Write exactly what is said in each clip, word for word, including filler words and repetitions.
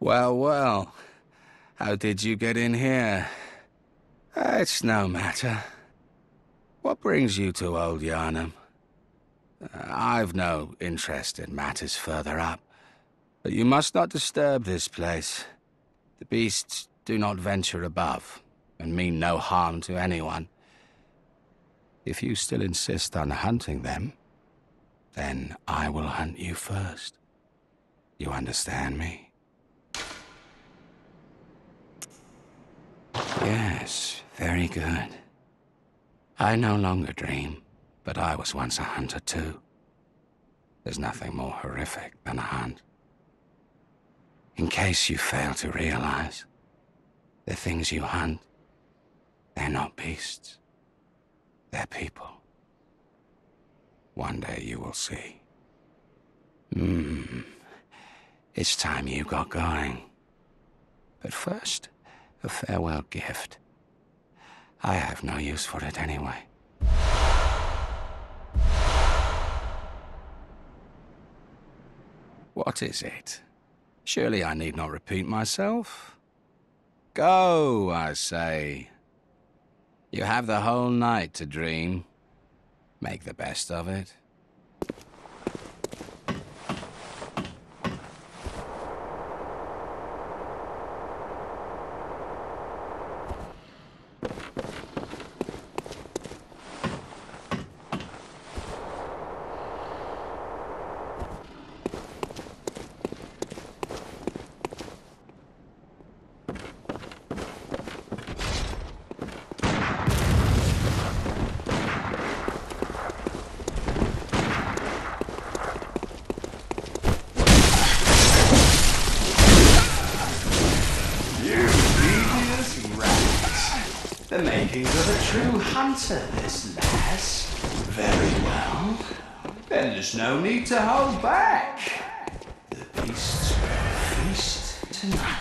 Well, well. How did you get in here? Uh, it's no matter. What brings you to Old Yharnam? Uh, I've no interest in matters further up, but you must not disturb this place. The beasts do not venture above, and mean no harm to anyone. If you still insist on hunting them, then I will hunt you first. You understand me? Yes, very good. I no longer dream, but I was once a hunter too. There's nothing more horrific than a hunt. In case you fail to realize, the things you hunt, they're not beasts. They're people. One day you will see. Hmm. It's time you got going. But first, a farewell gift. I have no use for it anyway. What is it? Surely I need not repeat myself. Go, I say. You have the whole night to dream. Make the best of it. The makings of a true hunter, this lass. Very well. Then there's no need to hold back. The beasts will feast tonight.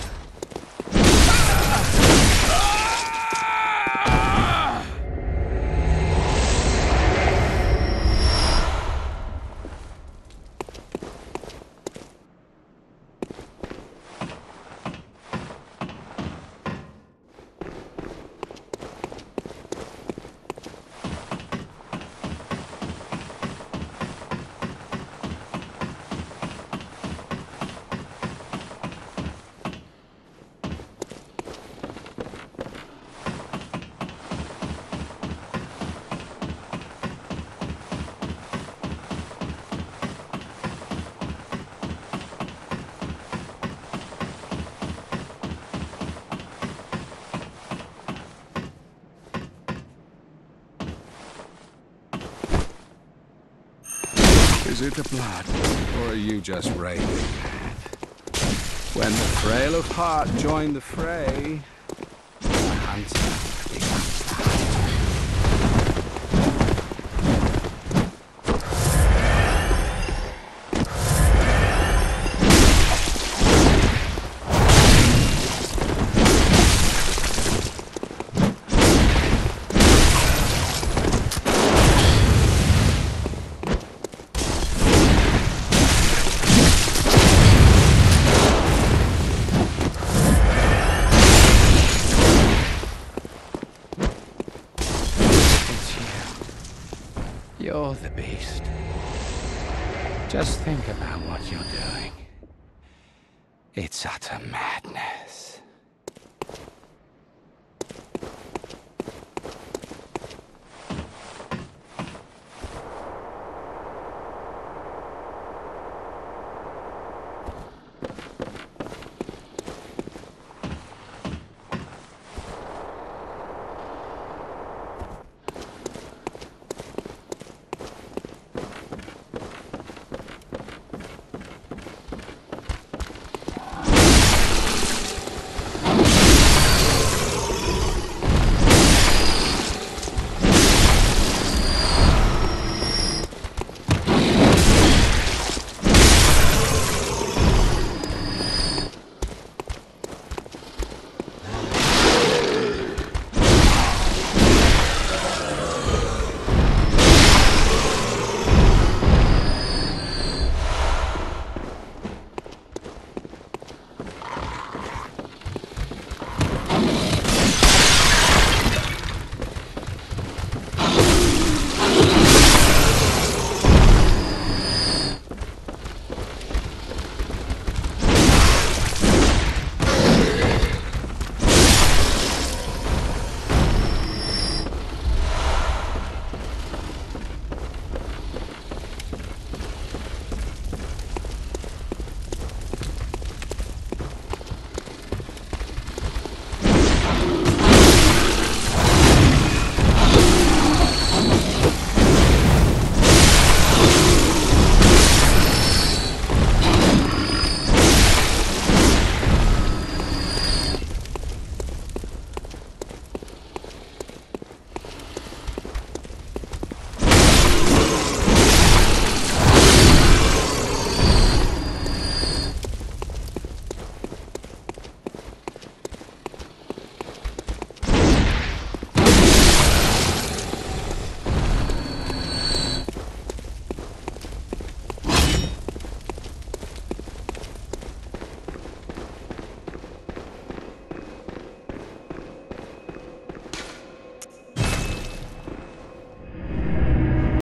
Is it the blood, or are you just raving mad? When the frail of heart join the fray, the hunter becomes the hunter. You're the beast. Just think about what you're doing. It's utter madness.